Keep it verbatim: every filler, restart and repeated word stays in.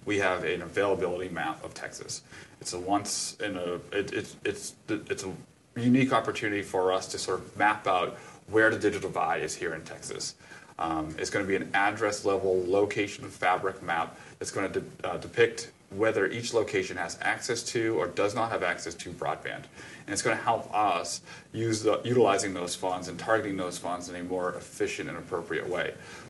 we have an availability map of Texas. It's a once in a it, it, it's it's a unique opportunity for us to sort of map out where the digital divide is here in Texas. Um, it's going to be an address level location fabric map that's going to de uh, depict whether each location has access to or does not have access to broadband. And it's going to help us use the, utilizing those funds and targeting those funds in a more efficient and appropriate way.